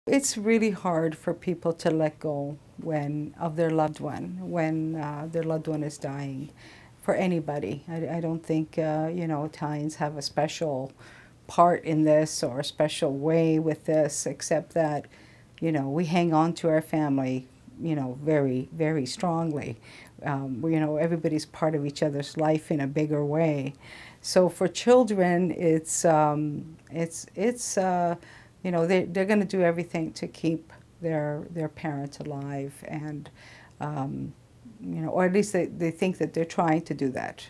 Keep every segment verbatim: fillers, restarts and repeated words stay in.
It's really hard for people to let go when of their loved one, when uh, their loved one is dying, for anybody. I, I don't think, uh, you know, Italians have a special part in this or a special way with this, except that, you know, we hang on to our family, you know, very, very strongly. Um, you know, everybody's part of each other's life in a bigger way. So for children, it's, um, it's, it's, uh, you know, they, they're going to do everything to keep their, their parent alive, and, um, you know, or at least they, they think that they're trying to do that.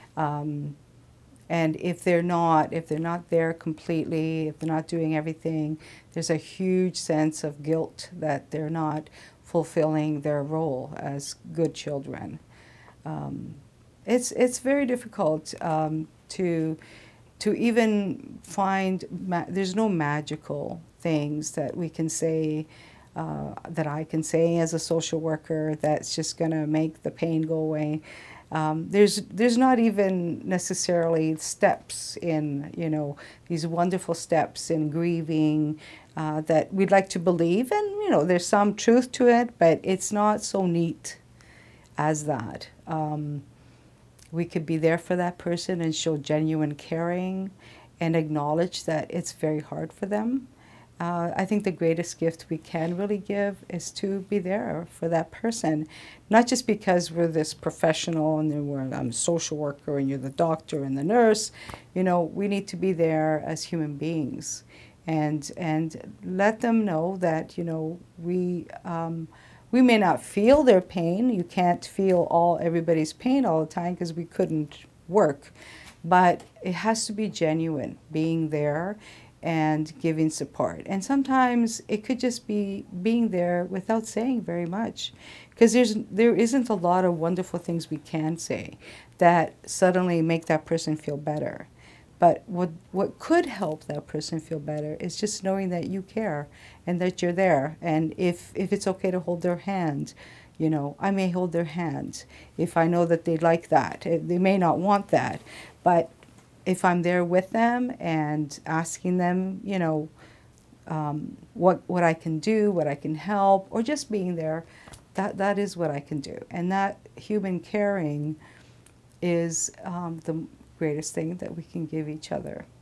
Um, and if they're not, if they're not there completely, if they're not doing everything, there's a huge sense of guilt that they're not fulfilling their role as good children. Um, it's, it's very difficult um, to to even find, ma there's no magical things that we can say, uh, that I can say as a social worker that's just going to make the pain go away. Um, there's, there's not even necessarily steps in, you know, these wonderful steps in grieving uh, that we'd like to believe, and, you know, there's some truth to it, but it's not so neat as that. Um, We could be there for that person and show genuine caring and acknowledge that it's very hard for them. Uh, I think the greatest gift we can really give is to be there for that person, not just because we're this professional and then we're I'm a social worker and you're the doctor and the nurse. You know, we need to be there as human beings, and and let them know that, you know, we. Um, We may not feel their pain. You can't feel all everybody's pain all the time because we couldn't work. But it has to be genuine, being there and giving support. And sometimes it could just be being there without saying very much, because there's there isn't a lot of wonderful things we can say that suddenly make that person feel better. But what, what could help that person feel better is just knowing that you care and that you're there. And if, if it's okay to hold their hand, you know, I may hold their hand if I know that they like that. They may not want that. But if I'm there with them and asking them, you know, um, what, what I can do, what I can help, or just being there, that, that is what I can do. And that human caring is um, the greatest thing that we can give each other.